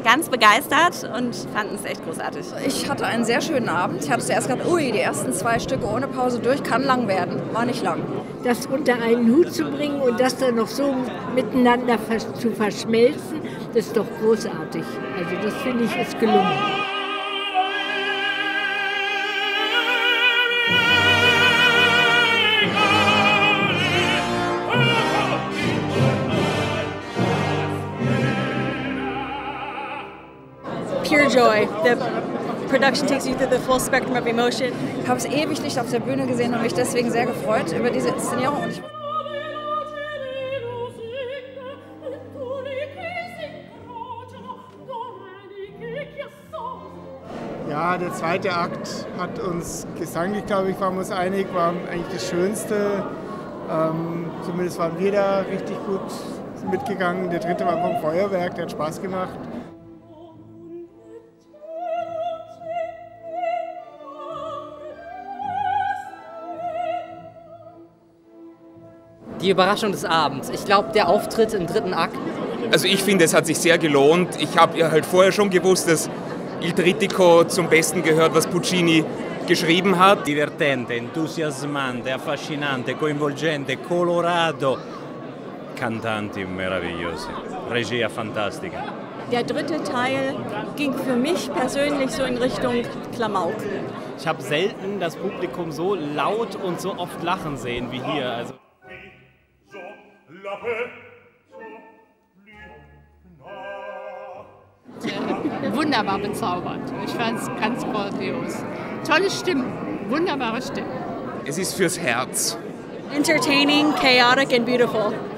ganz begeistert und fanden es echt großartig. Ich hatte einen sehr schönen Abend. Ich hatte zuerst gedacht, ui, die ersten 2 Stücke ohne Pause durch, kann lang werden. War nicht lang. Das unter einen Hut zu bringen und das dann noch so miteinander zu verschmelzen, das ist doch großartig. Also das finde ich ist gelungen. Pure joy. The production takes you through the full spectrum of emotion. Ich habe es ewig nicht auf der Bühne gesehen und mich deswegen sehr gefreut über diese Inszenierung. Und ja, der zweite Akt hat uns gesanglich, glaube ich, waren wir uns einig, war eigentlich das Schönste. Zumindest waren wir da richtig gut mitgegangen. Der dritte war vom Feuerwerk, der hat Spaß gemacht. Die Überraschung des Abends. Ich glaube, der Auftritt im dritten Akt. Also ich finde, es hat sich sehr gelohnt. Ich habe ja halt vorher schon gewusst, dass Il Trittico zum Besten gehört, was Puccini geschrieben hat. Divertente, entusiasmante, affascinante, coinvolgente, colorato. Cantanti meravigliosi. Regia fantastica. Der dritte Teil ging für mich persönlich so in Richtung Klamauk. Ich habe selten das Publikum so laut und so oft lachen sehen wie hier. Also Wunderbar bezaubert. Ich fand es ganz grandios. Tolle Stimmen, wunderbare Stimmen. Es ist fürs Herz. Entertaining, chaotic and beautiful.